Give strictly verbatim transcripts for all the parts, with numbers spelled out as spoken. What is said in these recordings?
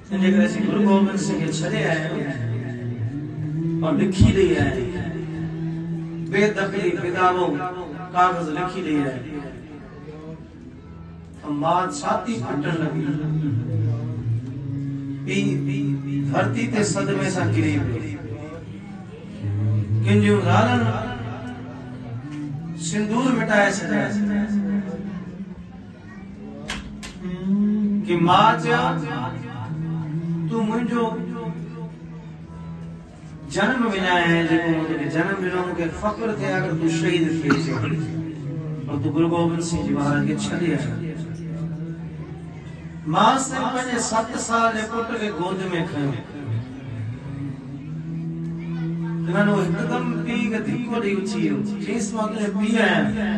इनके करे सी गुरु गोबिंद सिंह के छड़े आए और लिखी ली है बेदखली किताबों कागज लिखी ली है। मां छाती फटन लगी, पी धरती ते सदमे सा गिरी पई। किंजू ज़ालन सिंदूर मिटाए छॾिया कि मां चया तू मुंहिंजो जन्म विञाए है, जेको मुझे जन्म ॾिनो मूंखे फ़ख्र थे अगर तू शहीद थी और तू गुरु गोबिंद सिंह जी महाराज के छॾे आया। मां से पंहिंजे सत साल जे पुट खे गोद में खयो, इन्हनि हिकदम पीउ खे धिको ॾेई उथी वियो, चईंसि मां तुंहिंजो पीउ आहियां।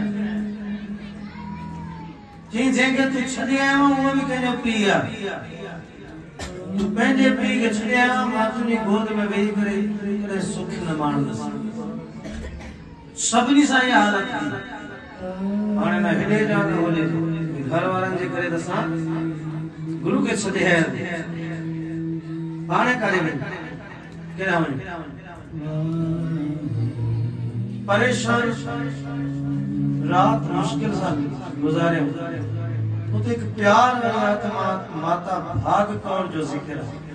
चईं जंहिंखे तूं छॾे आयो उहो बि कंहिंजो पीउ आहे, तू पंहिंजे पीउ खे छॾे आयो, मां तुंहिंजी गोद में वेही करे कॾहिं सुख न माणंदुसि। सभिनी सां इहा हालत थी। हाणे न हेॾे जा न होॾे घर वारनि जे करे त असां गुरु के छॾे आया, हाणे काॾे वञ केॾां वञ परेशान रात मुश्किल सां गुज़ारियो। उते एक प्यार वाली आत्मा माता भाग कौर जो जिक्र है।